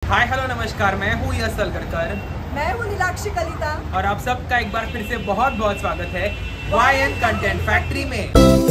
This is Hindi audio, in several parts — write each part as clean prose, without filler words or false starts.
हाय हेलो नमस्कार, मैं हूँ यश सलगड़कर। मैं हूँ नीलाक्षी कलिता और आप सबका एक बार फिर से बहुत बहुत स्वागत है YN कंटेंट फैक्ट्री में।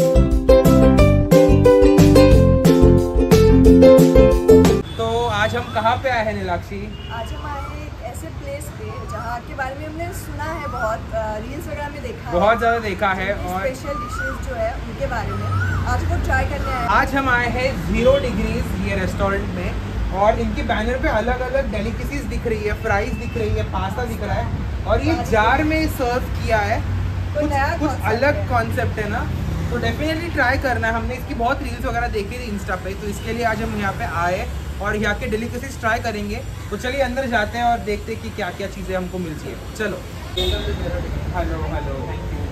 तो आज हम कहाँ पे आए हैं नीलाक्षी? आज हम आए हैं एक ऐसे प्लेस पे जहाँ के बारे में हमने सुना है, बहुत रील्स वगैरह में देखा है, बहुत ज़्यादा देखा है। और स्पेशल डिशेस जो है उनके बारे में आज वो ट्राई करने आए। आज हम आए हैं 0 डिग्रीज ये रेस्टोरेंट में और इनके बैनर पे अलग अलग डेलिकेसीज दिख रही है, फ्राइज दिख रही है, पास्ता दिख रहा है और ये जार में सर्व किया है। कुछ अलग कॉन्सेप्ट है ना, तो डेफिनेटली ट्राई करना है। हमने इसकी बहुत रील्स वगैरह देखी थी इंस्टा पे, तो इसके लिए आज हम यहाँ पे आए और यहाँ के डेलिकेसीज ट्राई करेंगे। तो चलिए अंदर जाते हैं और देखते हैं कि क्या क्या चीज़ें हमको मिलती है। चलो। Hello hello, thank you.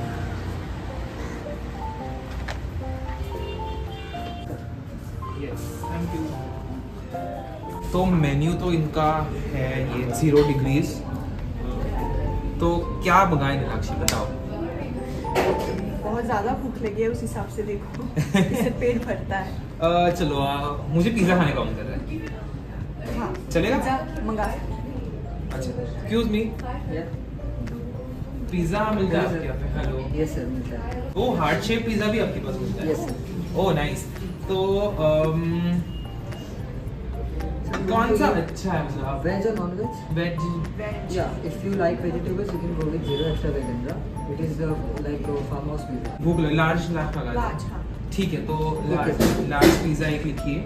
Yes, thank you. तो मेन्यू तो इनका है ये 0 डिग्रीज। तो क्या मंगाए नीलाक्षी, बताओ। बहुत ज़्यादा भूख लगी है, उस हिसाब से देखो इससे पेट भरता है। चलो मुझे पिज़्ज़ा खाने का मन कर रहा है। हाँ, चलेगा? पिज़्ज़ा मंगा। अच्छा, एक्सक्यूज मी, पिज़्ज़ा मिलता है आपके यहाँ पे? हेलो। यस सर, मिलता है। ओ, हार्ट शेप पिज़्ज़ा भी आपके पास मिलता है? Yes sir. Oh nice. तो कौन सा अच्छा है, मतलब वेज और नॉन वेज? वेज। या if you like vegetables you can go with 0 extravaganza. It is like farmhouse pizza. भूख लगी, लार्ज मंगा लार्ज, हाँ। ठीक है, तो Okay. लार्ज पिज़्ज़ा एक लिखिए,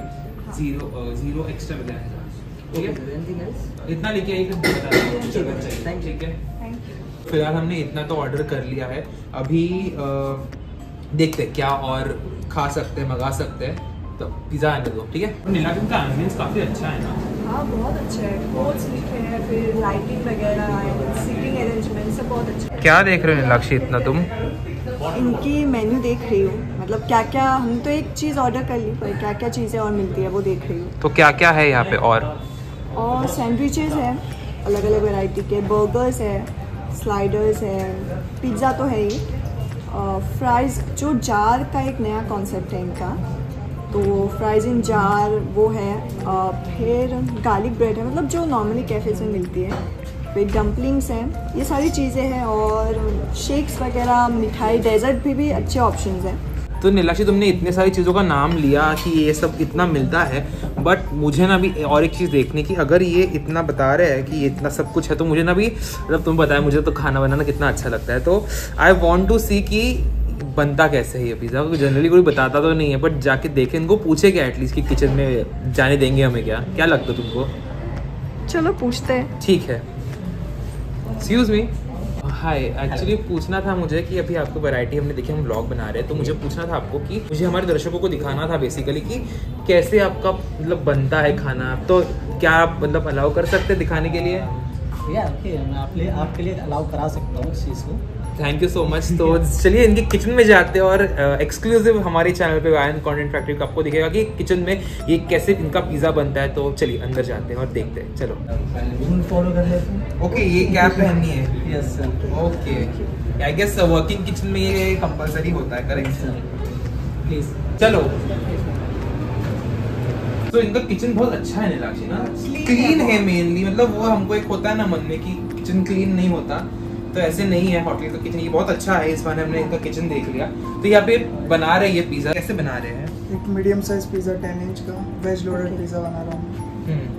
0 एक्स्ट्रा वेजेंद्रा। ठीक है, एनीथिंग एल्स? इतना लिखिए, एक बता दो। Thank you. ठीक है, थैंक यू। फिलहाल हमने इतना तो ऑर्डर कर लिया है। अभी देखते हैं क्या और खा सकते हैं, मंगा सकते हैं। तो पिज़्ज़ा आने दो, ठीक है। नीलाक्षी का एम्बियंस काफ़ी अच्छा है ना? हाँ, बहुत अच्छा है। कोट्स लिखे हैं, फिर लाइटिंग वगैरह, सीटिंग अरेंजमेंट सब बहुत अच्छा है। क्या देख रहे हो नीलाक्षी इतना तुम? इनकी मेन्यू देख रही हूँ, मतलब क्या क्या, हम तो एक चीज़ ऑर्डर कर ली पर क्या क्या चीज़ें और मिलती है वो देख रही हूँ। तो क्या क्या है यहाँ पे? और सैंडविचेस है अलग अलग वैरायटी के, बर्गर्स है, स्लाइडर्स है, पिज़्ज़ा तो है ही, फ्राइज़ जो जार का एक नया कॉन्सेप्ट है इनका, तो वो फ्राइज़ इन जार वो है। फिर गार्लिक ब्रेड है, मतलब जो नॉर्मली कैफ़ेज़ में मिलती है। फिर डम्पलिंग्स हैं, ये सारी चीज़ें हैं और शेक्स वगैरह, मिठाई, डेजर्ट भी अच्छे ऑप्शंस हैं। तो नीलाक्षी, तुमने इतने सारी चीज़ों का नाम लिया कि ये सब इतना मिलता है, बट मुझे ना भी और एक चीज़ देखने की, अगर ये इतना बता रहे हैं कि ये इतना सब कुछ है, तो मुझे ना भी, मतलब तुम बताया, मुझे तो खाना बनाना कितना अच्छा लगता है। तो आई वॉन्ट टू सी कि बनता कैसे है ये पिज़्ज़ा, क्योंकि जनरली कोई बताता तो नहीं है, बट जाके देखें, इनको पूछे क्या एटलीस्ट कि किचन में जाने देंगे हमें? क्या लगता है तुमको? चलो पूछते हैं। ठीक है। एक्सक्यूज मी, हाय। एक्चुअली पूछना था मुझे कि अभी आपको वैरायटी हमने देखी, हम ब्लॉग बना रहे हैं, तो मुझे पूछना था आपको कि मुझे हमारे दर्शकों को दिखाना था बेसिकली कि कैसे आपका मतलब बनता है खाना। तो क्या आप मतलब अलाउ कर सकते हैं दिखाने के लिए? या ओके, मैं आपके लिए अलाउ करा सकता हूँ इस चीज़ को। Thank you so much. तो चलिए इनके किचन में जाते हैं और एक्सक्लूसिव हमारे चैनल पे YN कंटेंट फैक्ट्री को आपको दिखेगा कि किचन में ये कैसे इनका पिज़्ज़ा बनता है। तो चलिए अंदर जाते हैं और देखते हैं। चलो, फॉलो कर लेते हैं। ओके, ये कैप पहननी है? Yes sir. Okay, I guess working kitchen में ये कंपलसरी होता है, करेक्ट सर? प्लीज चलो। तो इनका किचन बहुत अच्छा है नीलाक्षी ना, क्लीन है मेनली। मतलब वो हमको एक होता है ना मन में कि किचन क्लीन नहीं होता, तो ऐसे नहीं है होटल का किचन। ये बहुत अच्छा है, इस बार हमने इनका किचन देख लिया। तो यहाँ पे बना रहे ये पिज़्ज़ा, कैसे बना रहे हैं? एक मीडियम साइज पिज़्ज़ा 10 इंच का वेज लोडेड पिज़्ज़ा बना रहा हूँ।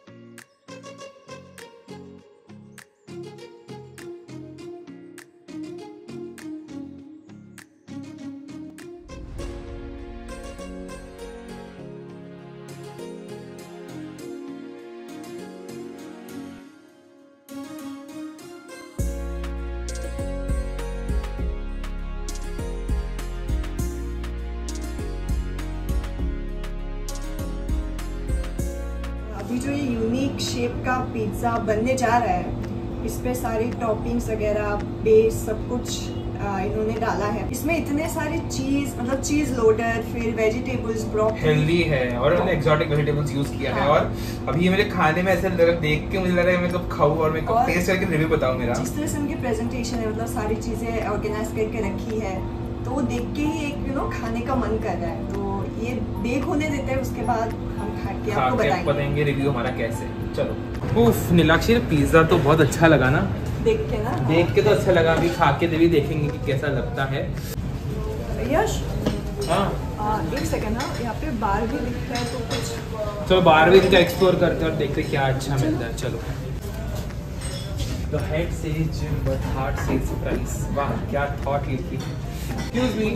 अभी जो ये यूनिक शेप का पिज़्ज़ा बनने जा रहा है, इस पे सारी टॉपिंग्स वगैरह, बेस सब कुछ इन्होंने डाला है। इसमें इतने सारे चीज़, मतलब चीज़ लोडर, फिर वेजिटेबल्स, ब्रोकली, हेल्दी है और उन्होंने एक्सोटिक वेजिटेबल्स यूज किया है। और अभी ये मेरे खाने में ऐसे देख के मुझे लग रहा है मैं कब खाऊं और मैं कब टेस्ट करके रिव्यू बताऊं मेरा। जिस तरह से उनकी प्रेजेंटेशन है, मतलब सारी चीज़ें ऑर्गेनाइज करके रखी है, तो वो देख के ही एक खाने का मन कर रहा है। तो ये बेक होने देते हैं, उसके बाद हम कि खा आपको के बताएंगे बताएंगे रिव्यू हमारा कैसे। चलो। उफ नीलाक्षी, पिज्ज़ा तो बहुत अच्छा लगा ना? देख के ना। देख के तो अच्छा लगा, अभी खा के भी देखेंगे कि कैसा लगता है। यश हाँ एक सेकंड ना, यहाँ पे बार भी दिखता है तो कुछ। चलो बाहर भी इनका एक्सप्लोर करते हैं और देखते हैं क्या अच्छा मिलता है। चलो। The head says gym but heart says surprise। वाह क्या थॉट लिखी। Excuse me।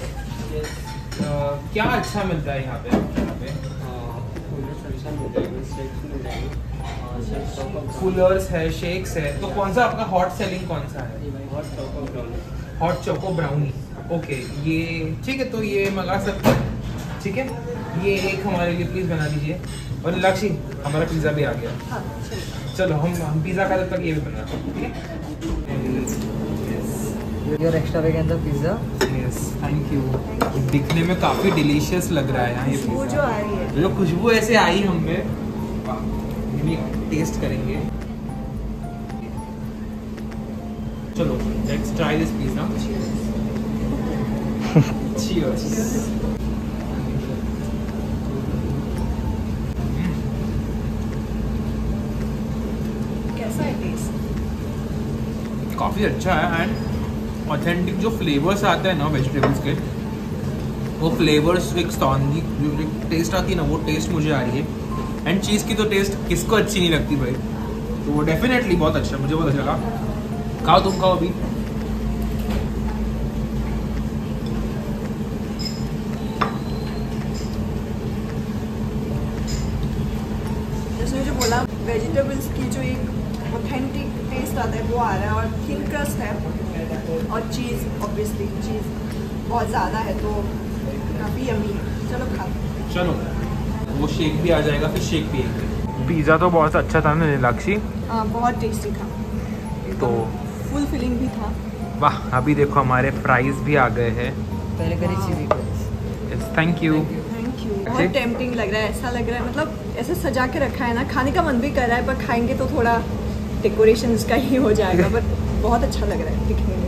क्या अच्छा मिलता है यहाँ पे? कूलर्स है, शेक्स है। तो कौन सा आपका हॉट सेलिंग कौन सा है? Hot choco brownie. ओके ये ठीक है, तो ये मंगा सकते हैं। ठीक है, ये एक हमारे लिए प्लीज़ बना दीजिए। और नीलाक्षी हमारा पिज़्ज़ा भी आ गया। हाँ, चलो हम पिज़्ज़ा खा तब तक ये भी बना रहे हैं। ठीक है, your extravaganza pizza. Yes thank you. दिखने में काफ़ी डिलीशियस लग रहा है यहाँ ये खुशबू जो पिज़्ज़ा। आ रही है, जो खुशबू ऐसे आई हमें, ये टेस्ट करेंगे। चलो let's try this pizza. Cheers। कैसा है टेस्ट? काफ़ी अच्छा है एंड ऑथेंटिक जो फ्लेवर्स आते हैं ना वेजिटेबल्स के, वो फ्लेवर्स एक स्ट्रॉन्ग जो टेस्ट आती है ना, वो टेस्ट मुझे आ रही है। एंड चीज़ की तो टेस्ट किसको अच्छी नहीं लगती भाई, तो वो डेफिनेटली बहुत अच्छा, मुझे बहुत अच्छा लगा। खाओ तुम खाओ अभी। जैसे जो बोला, वेजिटेबल्स की जो एक ऑथेंटिक टेस्ट आता है वो आ रहा है, और थिन क्रस्ट है, और चीज़ ऑब्वियसली चीज़ बहुत ज़्यादा है तो काफ़ी यम्मी है। चलो खाते। चलो वो शेक भी आ जाएगा, फिर शेक पिएंगे। पिज़्ज़ा तो बहुत अच्छा था ना नीलाक्षी? हाँ बहुत टेस्टी था, तो फुल फिलिंग भी था। वाह अभी देखो हमारे फ्राइज भी आ गए हैं। पहले curry chilli fries. Thank you. Thank you. बहुत टेम्पटिंग लग रहा है, ऐसा लग रहा है मतलब ऐसे सजा के रखा है ना, खाने का मन भी कर रहा है, पर खाएंगे तो थोड़ा डेकोरेशन का ही हो जाएगा, पर बहुत अच्छा लग रहा है दिखने में।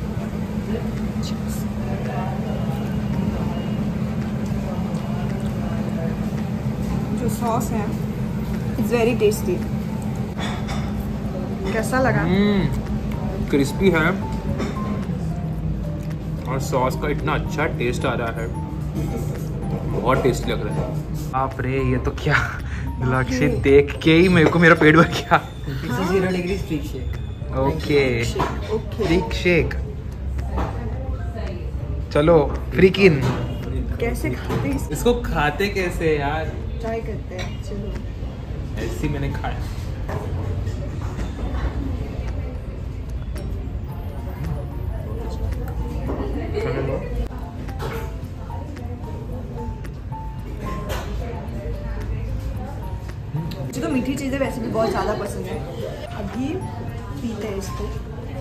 जो सॉस है इट्स वेरी टेस्टी। कैसा लगा? क्रिस्पी है और सॉस का इतना अच्छा टेस्ट आ रहा है, बहुत टेस्टी लग रहा है। आप रे ये तो क्या नीलाक्षी, देख के ही मेरे को मेरा पेट भर गया। 0 degree freak shake. Okay okay freak shake. चलो फ्रीकिन। कैसे खाते हैं इसको खाते कैसे यार? ट्राई करते हैं। चलो ऐसी मैंने खाया। मुझे तो मीठी चीज़ें वैसे भी बहुत ज़्यादा पसंद है। अभी पीते हैं इसको,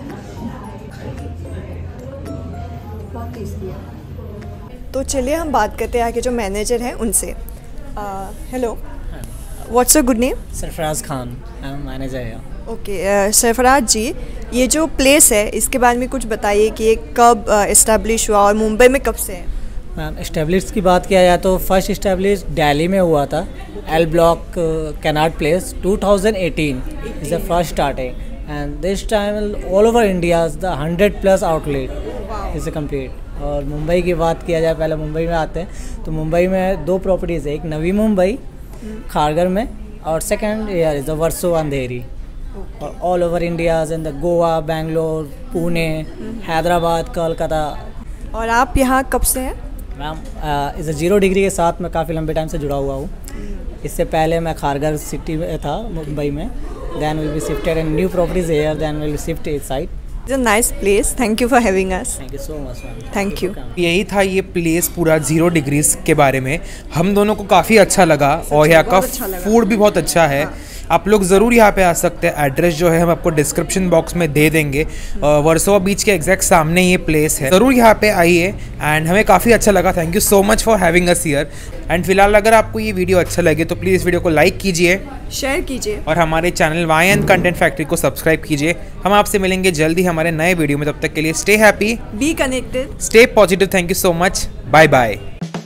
बहुत टेस्टी है। तो चलिए हम बात करते हैं आगे जो मैनेजर हैं उनसे। Hello, what's your good name? Sarfaraz Khan, I am manager here. Okay Sarfaraz ji, ये जो प्लेस है इसके बारे में कुछ बताइए कि ये कब इस्टेब्लिश हुआ और मुंबई में कब से है? मैम इस्टेब्लिश की बात किया जाए तो फर्स्ट इस्टेब्लिश दिल्ली में हुआ था, L block Connaught Place 2018 is the first starting, and this time all over India the 100+ outlet is complete. और मुंबई की बात किया जाए, पहले मुंबई में आते हैं तो मुंबई में 2 प्रॉपर्टीज़ है, एक नवी मुंबई खारगर में, और second here is the Versova Andheri. और all over India in the Goa, Bangalore, Pune, Hyderabad, Kolkata. और आप यहाँ कब से हैं? मैम इस 0 डिग्री के साथ मैं काफ़ी लंबे टाइम से जुड़ा हुआ हूँ। इससे पहले मैं खारगर सिटी में था, मुंबई में। Then will be shifted in new properties here, then will shift this side. It's a nice place, thank you for having us. Thank you so much ma'am. Thank you. यही था ये प्लेस पूरा 0 डिग्रीज के बारे में। हम दोनों को काफ़ी अच्छा लगा और यहाँ का फूड भी बहुत अच्छा है। आप लोग ज़रूर यहाँ पे आ सकते हैं। एड्रेस जो है हम आपको डिस्क्रिप्शन बॉक्स में दे देंगे। वर्सोवा बीच के एग्जैक्ट सामने ये प्लेस है, ज़रूर यहाँ पे आइए एंड हमें काफ़ी अच्छा लगा। Thank you so much for having us here. And फिलहाल अगर आपको ये वीडियो अच्छा लगे तो प्लीज़ वीडियो को लाइक कीजिए, शेयर कीजिए और हमारे चैनल YN कंटेंट फैक्ट्री को सब्सक्राइब कीजिए। हम आपसे मिलेंगे जल्दी हमारे नए वीडियो में, तब तक के लिए stay happy, be connected, stay positive. Thank you so much, bye bye.